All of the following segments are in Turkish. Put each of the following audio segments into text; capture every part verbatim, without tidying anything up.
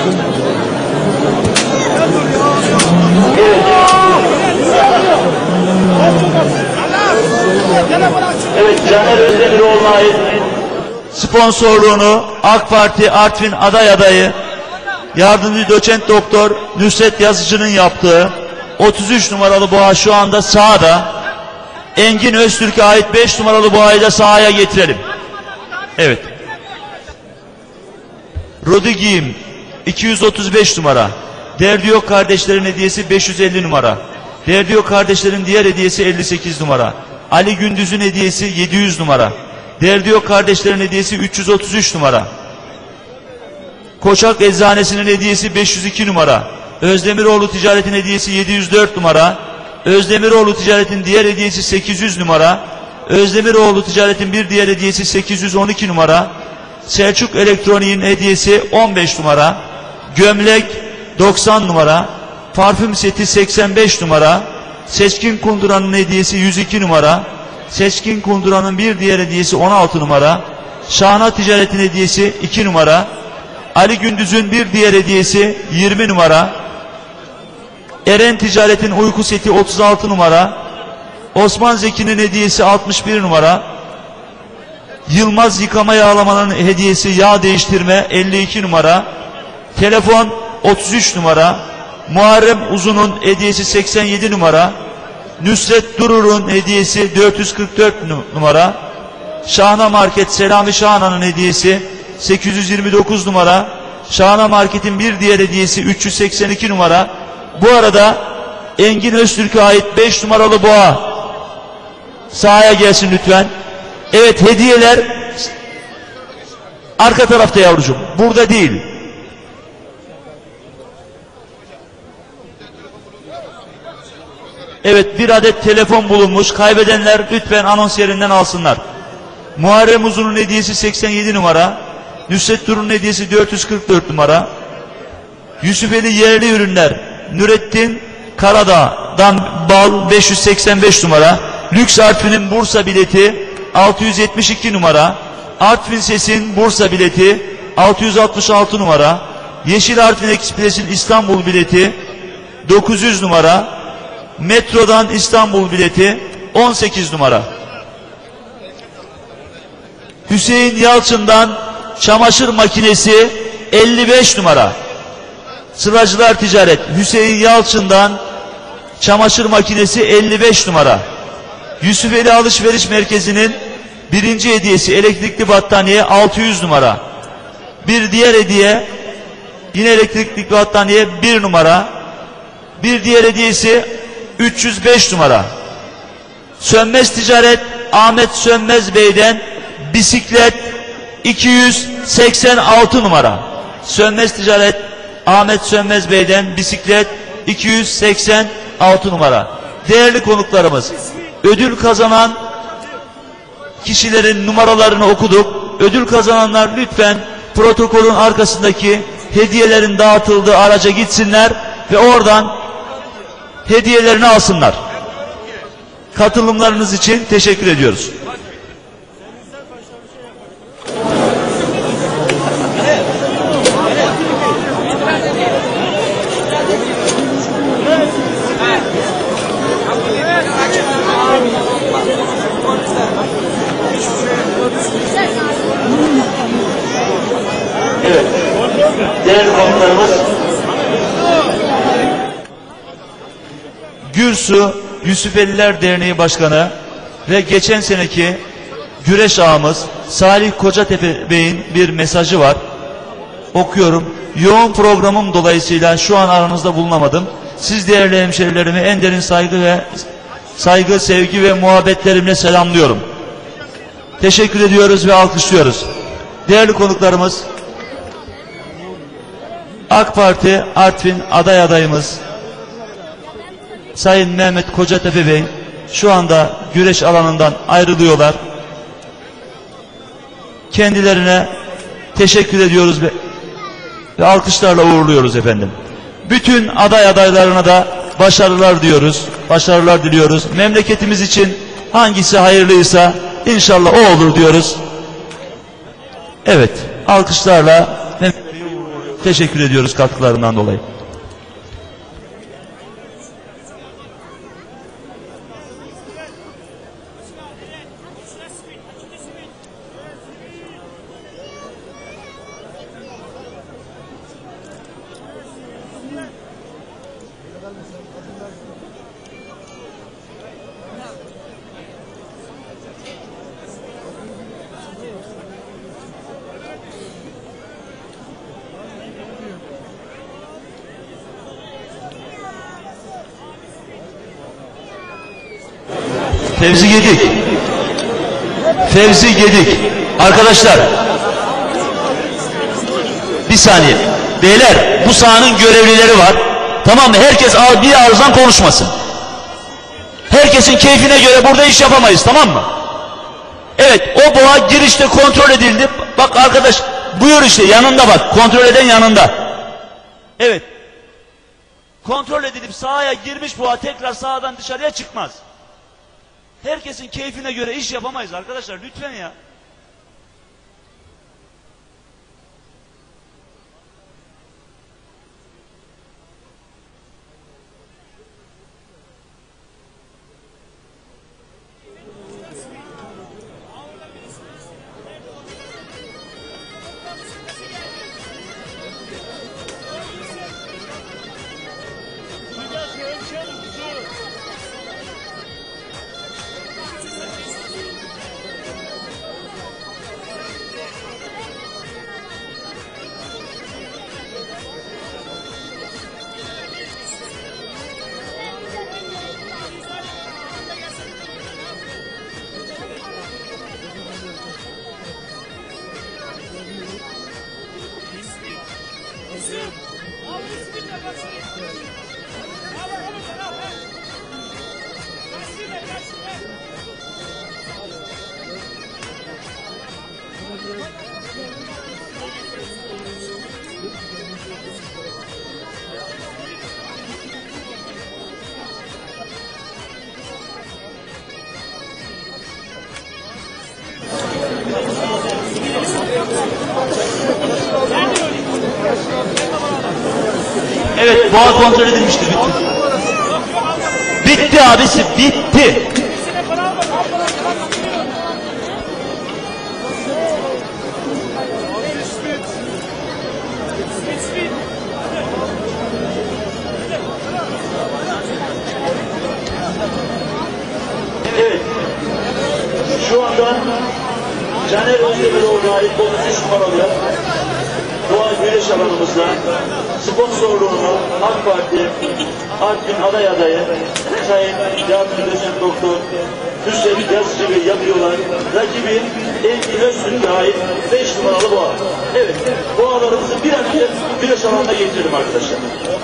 Evet, Caner Özdemiroğlu'na ait sponsorluğunu AK Parti Artvin aday adayı yardımcı doçent doktor Nusret Yazıcı'nın yaptığı otuz üç numaralı boğa şu anda sahada. Engin Öztürk'e ait beş numaralı boğayı da sahaya getirelim. Evet. Rodi Giyim iki yüz otuz beş numara. Derdi Yok kardeşlerin hediyesi beş yüz elli numara. Derdi Yok kardeşlerin diğer hediyesi elli sekiz numara. Ali Gündüz'ün hediyesi yedi yüz numara. Derdi Yok kardeşlerin hediyesi üç yüz otuz üç numara. Koçak Eczanesi'nin hediyesi beş yüz iki numara. Özdemiroğlu Ticaret'in hediyesi yedi yüz dört numara. Özdemiroğlu Ticaret'in diğer hediyesi sekiz yüz numara. Özdemiroğlu Ticaret'in bir diğer hediyesi sekiz yüz on iki numara. Selçuk Elektronik'in hediyesi on beş numara. Gömlek doksan numara. Parfüm seti seksen beş numara. Seçkin Kunduran'ın hediyesi yüz iki numara. Seçkin Kunduran'ın bir diğer hediyesi on altı numara. Şahna Ticaret'in hediyesi iki numara. Ali Gündüz'ün bir diğer hediyesi yirmi numara. Eren Ticaret'in uyku seti otuz altı numara. Osman Zeki'nin hediyesi altmış bir numara. Yılmaz Yıkama Yağlamaların hediyesi yağ değiştirme elli iki numara. Telefon otuz üç numara. Muharrem Uzun'un hediyesi seksen yedi numara. Nusret Durur'un hediyesi dört yüz kırk dört numara. Şahna Market Selami Şahna'nın hediyesi sekiz yüz yirmi dokuz numara. Şahna Market'in bir diğer hediyesi üç yüz seksen iki numara. Bu arada Engin Öztürk'e ait beş numaralı boğa sahaya gelsin lütfen. Evet, hediyeler arka tarafta yavrucuğum. Burada değil. Evet, bir adet telefon bulunmuş. Kaybedenler lütfen anons yerinden alsınlar. Muharrem Uzun'un hediyesi seksen yedi numara. Nusret Durur'un hediyesi dört yüz kırk dört numara. Yusufeli Yerli Ürünler Nurettin Karadağ'dan bal beş yüz seksen beş numara. Lüks Artvin'in Bursa bileti altı yüz yetmiş iki numara. Artvin Ses'in Bursa bileti altı yüz altmış altı numara. Yeşil Artvin Ekspres'in İstanbul bileti dokuz yüz numara. Metrodan İstanbul bileti on sekiz numara. Hüseyin Yalçın'dan çamaşır makinesi elli beş numara. Sıracılar Ticaret Hüseyin Yalçın'dan çamaşır makinesi elli beş numara. Yusufeli Alışveriş Merkezi'nin birinci hediyesi elektrikli battaniye altı yüz numara. Bir diğer hediye yine elektrikli battaniye bir numara. Bir diğer hediyesi üç yüz beş numara. Sönmez Ticaret Ahmet Sönmez Bey'den bisiklet iki yüz seksen altı numara. Sönmez Ticaret Ahmet Sönmez Bey'den bisiklet iki yüz seksen altı numara. Değerli konuklarımız, ödül kazanan kişilerin numaralarını okuduk. Ödül kazananlar lütfen protokolün arkasındaki hediyelerin dağıtıldığı araca gitsinler ve oradan hediyelerini alsınlar. Katılımlarınız için teşekkür ediyoruz. Evet. Değerli konuklarımız, Gürsu Yusufeliler Derneği Başkanı ve geçen seneki güreş ağamız Salih Kocatepe Bey'in bir mesajı var. Okuyorum. Yoğun programım dolayısıyla şu an aranızda bulunamadım. Siz değerli hemşerilerimi en derin saygı ve saygı, sevgi ve muhabbetlerimle selamlıyorum. Teşekkür ediyoruz ve alkışlıyoruz. Değerli konuklarımız, AK Parti Artvin aday adayımız Sayın Mehmet Kocatepe Bey şu anda güreş alanından ayrılıyorlar. Kendilerine teşekkür ediyoruz ve, ve alkışlarla uğurluyoruz efendim. Bütün aday adaylarına da başarılar diyoruz. Başarılar diliyoruz. Memleketimiz için hangisi hayırlıysa inşallah o olur diyoruz. Evet, alkışlarla Mehmet Bey'i uğurluyoruz. Teşekkür ediyoruz katkılarından dolayı. Fevzi Gedik. Fevzi Gedik. Arkadaşlar. Bir saniye. Beyler, bu sahanın görevlileri var. Tamam mı? Herkes bir ağızdan konuşmasın. Herkesin keyfine göre burada iş yapamayız, tamam mı? Evet, o boğa girişte kontrol edildi. Bak arkadaş, buyur işte yanında bak. Kontrol eden yanında. Evet. Kontrol edilip sahaya girmiş boğa tekrar sahadan dışarıya çıkmaz. Herkesin keyfine göre iş yapamayız arkadaşlar, lütfen ya. Evet, boğa kontrol edilmiştir, bitti. Bitti abisi, bitti. Evet, şu anda Caner Özdemiroğlu'na ait otuz üç numaralı boğa güreş alanımızda sponsorluğunu AK Parti Artvin aday adayı Sayın Yardım Doçent Doktor Hüseyin Yazıcı Bey yapıyorlar. Rakibi Engin Öztürk'e ait beş numaralı boğa. Evet, boğalarımızı bir an önce güreş alanına getirdim arkadaşlar.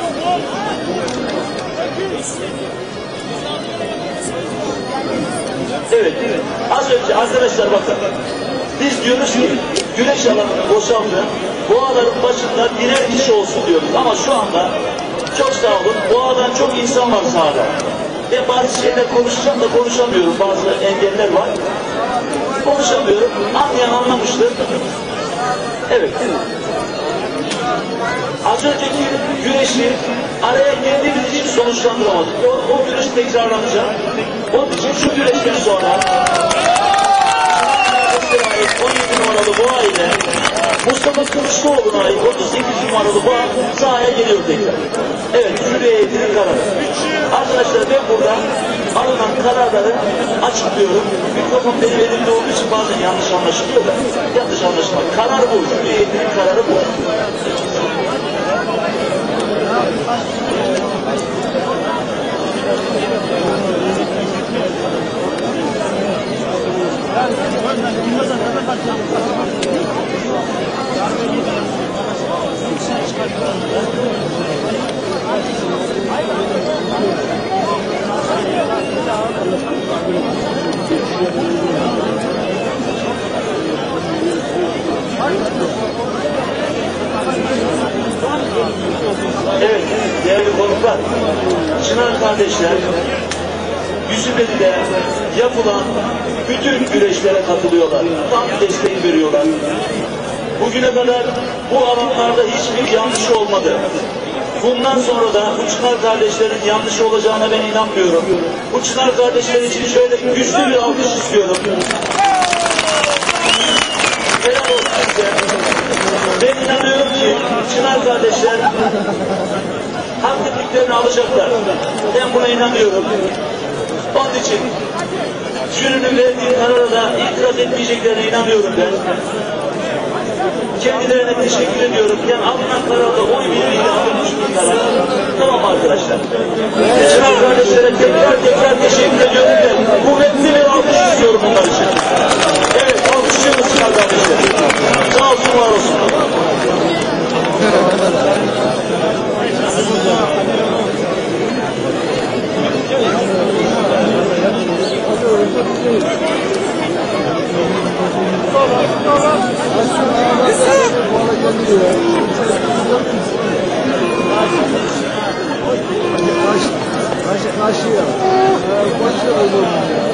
Evet, evet. Az önce arkadaşlar bakın. Biz diyoruz ki güneş alanını boşaltın, boğaların başında birer kişi olsun diyoruz. Ama şu anda çok sağ olun, boğadan çok insan var sahada. Ve bazı şeyler konuşacağım da konuşamıyorum, bazı engeller var. Konuşamıyorum, anlayan anlamıştır. Evet. Az önceki güreşi araya girdiğimiz için sonuçlandıramadık. O, o güreş tekrarlanacak. Onun için şu güreşten sonra on yedi numaralı boğa ile Mustafa Kılıçlıoğlu'na ait otuz sekiz numaralı boğa sahaya geliyor tekrar. Evet, jüri heyetinin kararı. Arkadaşlar ben burada alınan kararları açıklıyorum. Mikrofon benim elimde olduğu için bazen yanlış anlaşılıyor da yanlış anlaşılmak. Karar bu, jüri heyetinin kararı bu. Evet, değerli konuklar, Çınar kardeşler, Yüzübeli'de yapılan bütün güreşlere katılıyorlar. Tam destek veriyorlar. Bugüne kadar bu alanlarda hiçbir yanlış olmadı. Bundan sonra da bu Çınar kardeşlerin yanlış olacağına ben inanmıyorum. Bu Çınar kardeşler için şöyle güçlü bir alkış istiyorum. Helal olsun size. Ben inanıyorum ki Çınar kardeşler hak ettiklerini alacaklar. Ben buna inanıyorum. Onun için jürinin verdiği karara da itiraz etmeyeceklerine inanıyorum ben. Kendilerine teşekkür ediyorum. Yani alınan kararda oy birliğiyle alınmış bir karar. Tamam arkadaşlar. Çınar kardeşlere tekrar tekrar teşekkür ediyorum ben. Kuvvetli bir alkış istiyorum bunlar için. Evet, alkışlıyoruz Çınar kardeşler. Sağ olsun, var olsun. Karşı, karşı, karşıya. Başı olur.